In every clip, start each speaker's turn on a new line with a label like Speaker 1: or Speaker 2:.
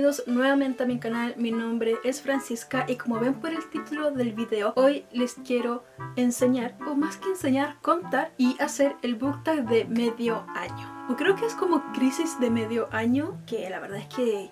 Speaker 1: Bienvenidos nuevamente a mi canal, mi nombre es Francisca y como ven por el título del video, hoy les quiero enseñar, o más que enseñar, contar y hacer el book tag de medio año. O creo que es como crisis de medio año, que la verdad es que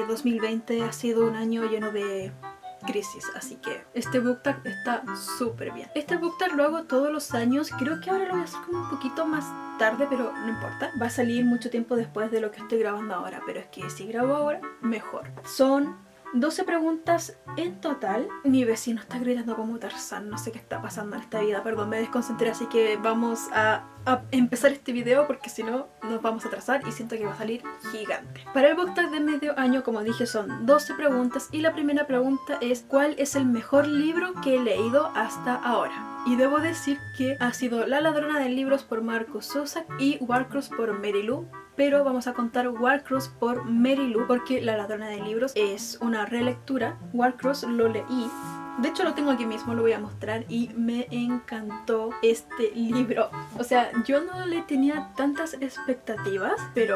Speaker 1: 2020 ha sido un año lleno de crisis, así que este book tag está súper bien. Este book tag lo hago todos los años, creo que ahora lo voy a hacer como un poquito más tarde, pero no importa, va a salir mucho tiempo después de lo que estoy grabando ahora, pero es que si grabo ahora, mejor. Son 12 preguntas en total. Mi vecino está gritando como Tarzán, no sé qué está pasando en esta vida, perdón, me desconcentré, así que vamos a empezar este video porque si no nos vamos a atrasar y siento que va a salir gigante. Para el book tag de medio año, como dije, son 12 preguntas y la primera pregunta es ¿cuál es el mejor libro que he leído hasta ahora? Y debo decir que ha sido La ladrona de libros por Markus Zusak y Warcross por Mary Lou, pero vamos a contar Warcross por Mary Lou porque La ladrona de libros es una relectura. Warcross lo leí, de hecho lo tengo aquí mismo, lo voy a mostrar, y me encantó este libro. O sea, yo no le tenía tantas expectativas, pero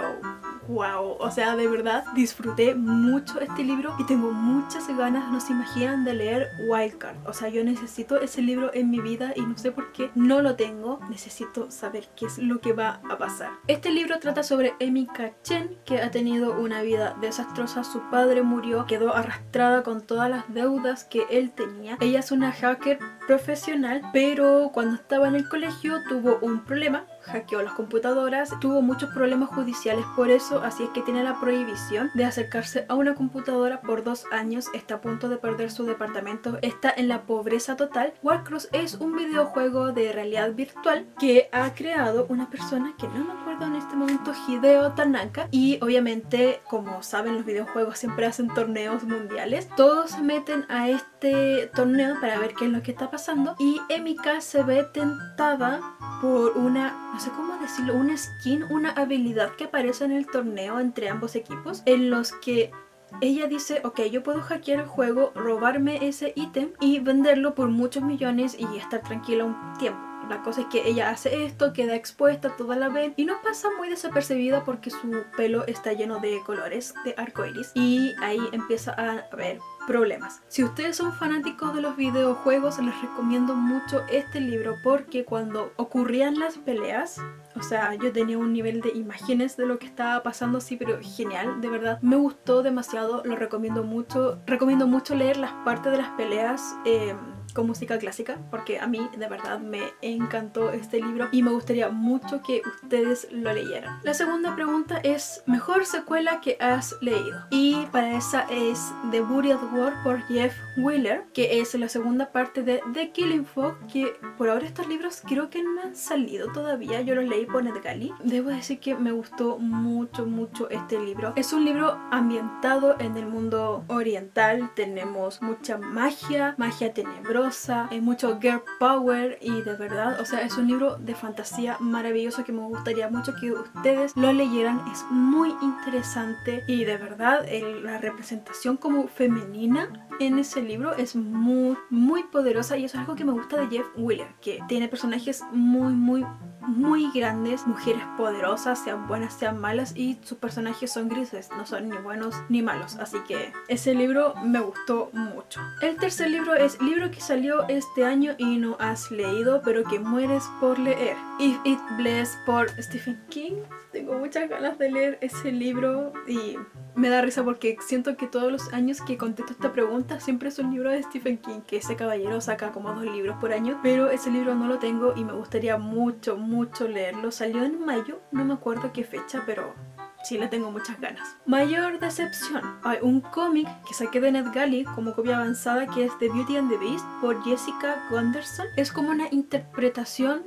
Speaker 1: wow, o sea, de verdad disfruté mucho este libro y tengo muchas ganas, no se imaginan, de leer Wildcard. O sea, yo necesito ese libro en mi vida y no sé por qué no lo tengo. Necesito saber qué es lo que va a pasar. Este libro trata sobre Emika Chen, que ha tenido una vida desastrosa. Su padre murió, quedó arrastrada con todas las deudas que él tenía. Ella es una hacker profesional, pero cuando estaba en el colegio tuvo un problema, hackeó las computadoras, tuvo muchos problemas judiciales por eso, así es que tiene la prohibición de acercarse a una computadora por 2 años, está a punto de perder su departamento, está en la pobreza total. Warcross es un videojuego de realidad virtual que ha creado una persona que no me acuerdo en este momento, Hideo Tanaka, y obviamente, como saben, los videojuegos siempre hacen torneos mundiales. Todos se meten a este torneo para ver qué es lo que está pasando y Emika se ve tentada por una, no sé cómo decirlo, una skin, una habilidad que aparece en el torneo entre ambos equipos, en los que ella dice, ok, yo puedo hackear el juego, robarme ese ítem y venderlo por muchos millones y estar tranquila un tiempo. La cosa es que ella hace esto, queda expuesta, toda la ven y no pasa muy desapercibida porque su pelo está lleno de colores, de arcoiris, y ahí empieza a haber problemas. Si ustedes son fanáticos de los videojuegos, les recomiendo mucho este libro porque cuando ocurrían las peleas, o sea, yo tenía un nivel de imágenes de lo que estaba pasando así, pero genial, de verdad, me gustó demasiado, lo recomiendo mucho. Recomiendo mucho leer las partes de las peleas con música clásica porque a mí de verdad me encantó este libro y me gustaría mucho que ustedes lo leyeran. La segunda pregunta es mejor secuela que has leído, y para esa es The Buried World por Jeff Wheeler, que es la segunda parte de The Killing Fog, que por ahora estos libros creo que no han salido todavía, yo los leí por NetGalley. Debo decir que me gustó mucho este libro. Es un libro ambientado en el mundo oriental, tenemos mucha magia tenebrosa, hay mucho girl power y de verdad, o sea, es un libro de fantasía maravilloso que me gustaría mucho que ustedes lo leyeran. Es muy interesante y de verdad la representación como femenina en ese libro es muy poderosa y eso es algo que me gusta de Jeff Wheeler, que tiene personajes muy grandes, mujeres poderosas, sean buenas, sean malas, y sus personajes son grises, no son ni buenos ni malos, así que ese libro me gustó mucho. El tercer libro es libro que salió este año y no has leído pero que mueres por leer, If It Bless por Stephen King. Tengo muchas ganas de leer ese libro y me da risa porque siento que todos los años que contesto esta pregunta siempre es un libro de Stephen King, que ese caballero saca como 2 libros por año, pero ese libro no lo tengo y me gustaría mucho leerlo. Salió en mayo, no me acuerdo qué fecha, pero sí le tengo muchas ganas. Mayor decepción. Hay un cómic que saqué de NetGalley como copia avanzada que es The Beauty and the Beast por Jessica Gunderson. Es como una interpretación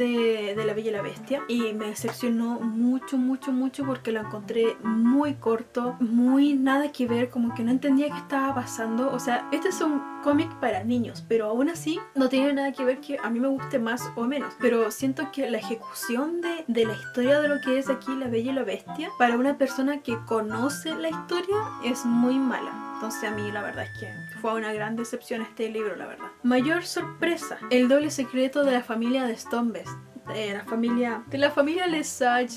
Speaker 1: de La Bella y la Bestia y me decepcionó mucho porque lo encontré muy corto, muy nada que ver, como que no entendía qué estaba pasando. O sea, este es un cómic para niños, pero aún así no tiene nada que ver que a mí me guste más o menos, pero siento que la ejecución de la historia de lo que es aquí La Bella y la Bestia para una persona que conoce la historia es muy mala. Entonces a mí la verdad es que fue una gran decepción este libro, la verdad. Mayor sorpresa. El doble secreto de la familia de Stoneves. De la familia Lesage.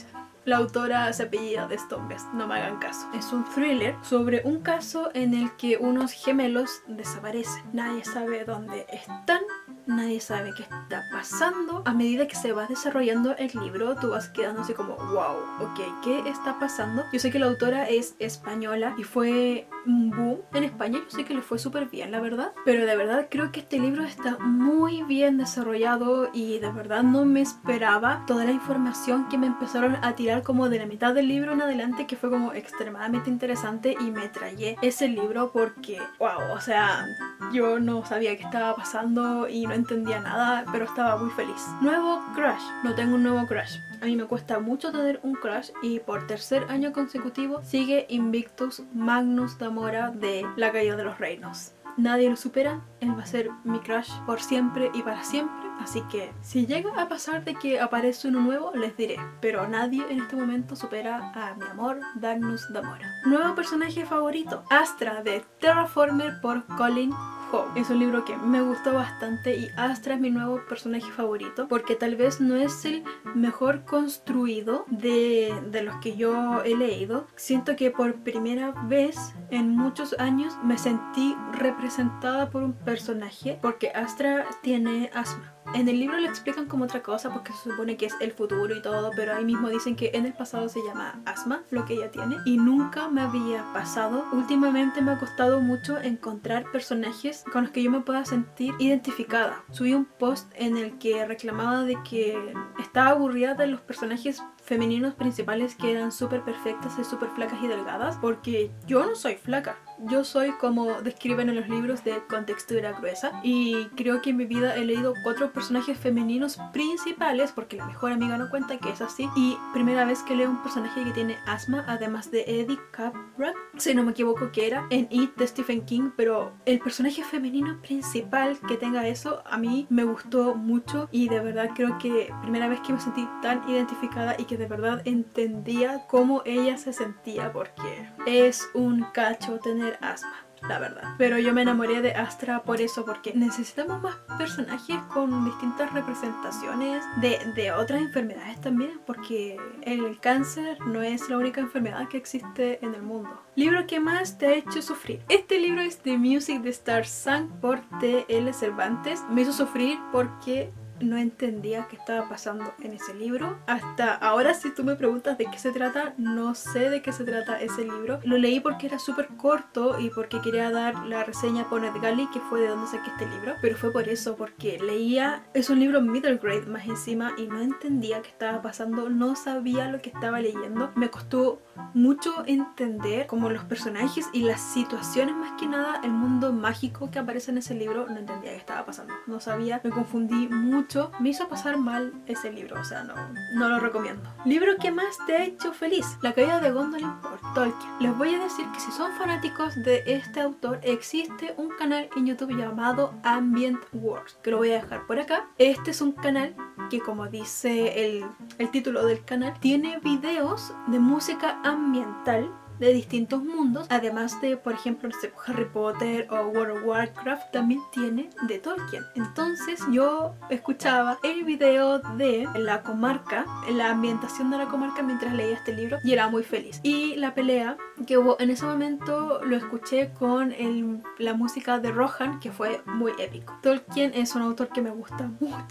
Speaker 1: La autora se apellida de Stoneves, no me hagan caso. Es un thriller sobre un caso en el que unos gemelos desaparecen. Nadie sabe dónde están, nadie sabe qué está pasando. A medida que se va desarrollando el libro, tú vas quedando así como, wow, ok, ¿qué está pasando? Yo sé que la autora es española y fue un boom en España. Yo sé que le fue súper bien, la verdad. Pero de verdad creo que este libro está muy bien desarrollado y de verdad no me esperaba toda la información que me empezaron a tirar como de la mitad del libro en adelante, que fue como extremadamente interesante, y me tragué ese libro porque, wow, o sea, yo no sabía qué estaba pasando y no entendía nada, pero estaba muy feliz. Nuevo crush. No tengo un nuevo crush. A mí me cuesta mucho tener un crush y por tercer año consecutivo sigue Invictus Magnus Damora de La Caída de los Reinos. Nadie lo supera, él va a ser mi crush por siempre y para siempre. Así que si llega a pasar de que aparece uno nuevo, les diré. Pero nadie en este momento supera a mi amor, Magnus Damora. Nuevo personaje favorito, Astra de Terraformer por Colin Howe. Es un libro que me gustó bastante y Astra es mi nuevo personaje favorito porque tal vez no es el mejor construido de los que yo he leído. Siento que por primera vez en muchos años me sentí representada por un personaje porque Astra tiene asma. En el libro le explican como otra cosa porque se supone que es el futuro y todo, pero ahí mismo dicen que en el pasado se llama asma, lo que ella tiene, y nunca me había pasado. Últimamente me ha costado mucho encontrar personajes con los que yo me pueda sentir identificada. Subí un post en el que reclamaba de que estaba aburrida de los personajes femeninos principales que eran súper perfectas y súper flacas y delgadas, porque yo no soy flaca. Yo soy como describen en los libros de contextura gruesa, y creo que en mi vida he leído 4 personajes femeninos principales, porque la mejor amiga no cuenta, que es así, y primera vez que leo un personaje que tiene asma, además de Eddie Capbrack, si no me equivoco, que era en It de Stephen King. Pero el personaje femenino principal que tenga eso a mí me gustó mucho, y de verdad creo que primera vez que me sentí tan identificada y que de verdad entendía cómo ella se sentía, porque es un cacho tener asma, la verdad. Pero yo me enamoré de Astra por eso, porque necesitamos más personajes con distintas representaciones de otras enfermedades también, porque el cáncer no es la única enfermedad que existe en el mundo. Libro que más te ha hecho sufrir. Este libro es The Music de Stars Sang por T.L. Cervantes. Me hizo sufrir porque no entendía qué estaba pasando en ese libro. Hasta ahora, si tú me preguntas de qué se trata, no sé de qué se trata ese libro. Lo leí porque era súper corto y porque quería dar la reseña por NetGalley, que fue de donde saqué este libro. Pero fue por eso, porque leía... Es un libro middle grade más encima y no entendía qué estaba pasando, no sabía lo que estaba leyendo. Me costó mucho entender como los personajes y las situaciones, más que nada el mundo mágico que aparece en ese libro. No entendía qué estaba pasando, no sabía, me confundí mucho. Me hizo pasar mal ese libro, o sea, no lo recomiendo. Libro que más te ha hecho feliz. La caída de Gondolin por Tolkien. Les voy a decir que si son fanáticos de este autor, existe un canal en YouTube llamado Ambient Works, que lo voy a dejar por acá. Este es un canal que, como dice el título del canal, tiene videos de música ambiental de distintos mundos, además de, por ejemplo, no sé, Harry Potter o World of Warcraft, también tiene de Tolkien. Entonces yo escuchaba el video de la comarca, la ambientación de la comarca mientras leía este libro, y era muy feliz. Y la pelea que hubo en ese momento lo escuché con la música de Rohan, que fue muy épico. Tolkien es un autor que me gusta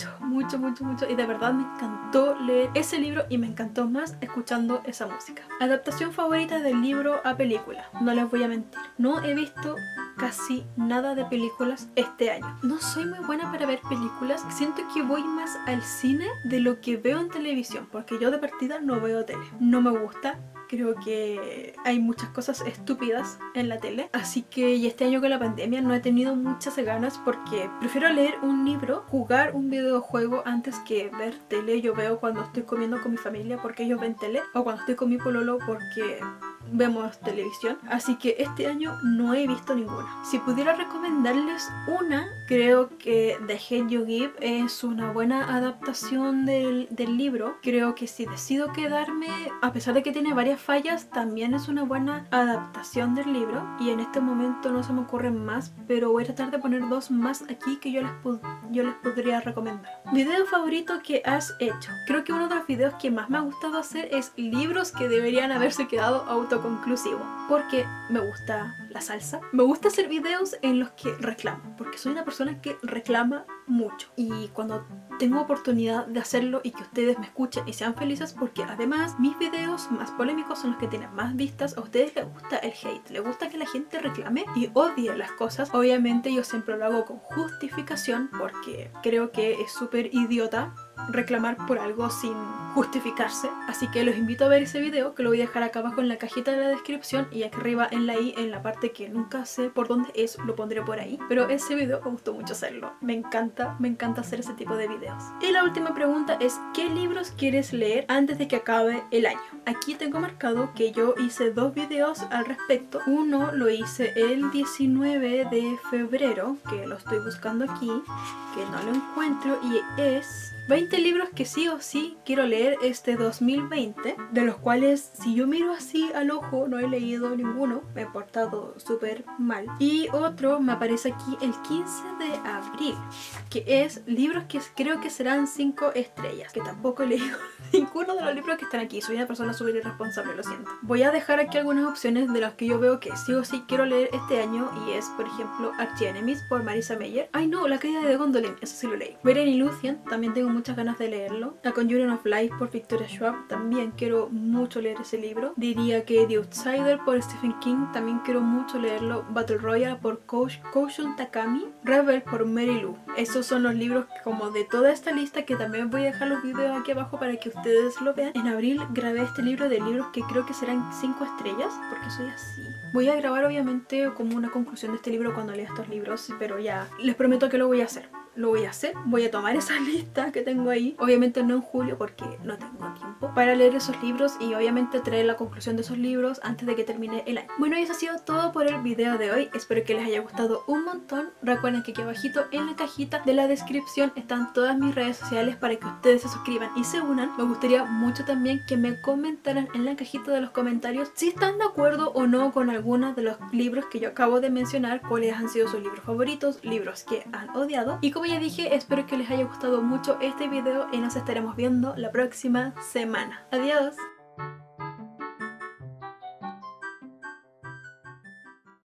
Speaker 1: mucho, y de verdad me encantó leer ese libro y me encantó más escuchando esa música. Adaptación favorita del libro a película. No les voy a mentir, no he visto casi nada de películas este año. No soy muy buena para ver películas. Siento que voy más al cine de lo que veo en televisión, porque yo de partida no veo tele. No me gusta. Creo que hay muchas cosas estúpidas en la tele. Así que, y este año con la pandemia no he tenido muchas ganas, porque prefiero leer un libro, jugar un videojuego antes que ver tele. Yo veo cuando estoy comiendo con mi familia porque ellos ven tele, o cuando estoy con mi pololo porque vemos televisión, así que este año no he visto ninguna. Si pudiera recomendarles una, creo que The Hate You Give es una buena adaptación del libro. Creo que si decido quedarme, a pesar de que tiene varias fallas, también es una buena adaptación del libro, y en este momento no se me ocurren más, pero voy a tratar de poner dos más aquí que yo les podría recomendar. Video favorito que has hecho. Creo que uno de los videos que más me ha gustado hacer es libros que deberían haberse quedado autoconclusivos, porque me gusta la salsa. Me gusta hacer videos en los que reclamo, porque soy una persona que reclama mucho, y cuando tengo oportunidad de hacerlo y que ustedes me escuchen y sean felices, porque además mis videos más polémicos son los que tienen más vistas. A ustedes les gusta el hate, les gusta que la gente reclame y odie las cosas. Obviamente yo siempre lo hago con justificación, porque creo que es súper idiota reclamar por algo sin justificarse, así que los invito a ver ese video, que lo voy a dejar acá abajo en la cajita de la descripción, y aquí arriba en la i, en la parte que nunca sé por dónde es, lo pondré por ahí, pero ese video me gustó mucho hacerlo. Me encanta hacer ese tipo de videos. Y la última pregunta es: ¿qué libros quieres leer antes de que acabe el año? Aquí tengo marcado que yo hice dos videos al respecto. Uno lo hice el 19 de febrero, que lo estoy buscando aquí, que no lo encuentro, y es 20 libros que sí o sí quiero leer este 2020, de los cuales, si yo miro así al ojo, no he leído ninguno. Me he portado súper mal. Y otro me aparece aquí el 15 de abril, que es libros que creo que serán 5 estrellas, que tampoco he leído ninguno de los libros que están aquí. Soy una persona súper irresponsable, lo siento. Voy a dejar aquí algunas opciones de las que yo veo que sí o sí quiero leer este año, y es, por ejemplo, Archienemies por Marissa Meyer. Ay no, La caída de Gondolin, eso sí lo leí. Beren y Luthien, también tengo muchas ganas de leerlo. A Conjuring of Life por Victoria Schwab, también quiero mucho leer ese libro. Diría que The Outsider por Stephen King, también quiero mucho leerlo. Battle Royale por Koushun Takami. Rebel por Mary Lou. Esos son los libros como de toda esta lista, que también voy a dejar los videos aquí abajo para que ustedes lo vean. En abril grabé este libro de libros que creo que serán 5 estrellas, porque soy así. Voy a grabar obviamente como una conclusión de este libro cuando lea estos libros, pero ya les prometo que lo voy a hacer. Lo voy a hacer, voy a tomar esa lista que tengo ahí, obviamente no en julio porque no tengo tiempo para leer esos libros, y obviamente traer la conclusión de esos libros antes de que termine el año. Bueno, y eso ha sido todo por el video de hoy. Espero que les haya gustado un montón. Recuerden que aquí abajito en la cajita de la descripción están todas mis redes sociales para que ustedes se suscriban y se unan. Me gustaría mucho también que me comentaran en la cajita de los comentarios si están de acuerdo o no con algunos de los libros que yo acabo de mencionar, cuáles han sido sus libros favoritos, libros que han odiado. Y como ya dije, espero que les haya gustado mucho este video y nos estaremos viendo la próxima semana. Adiós.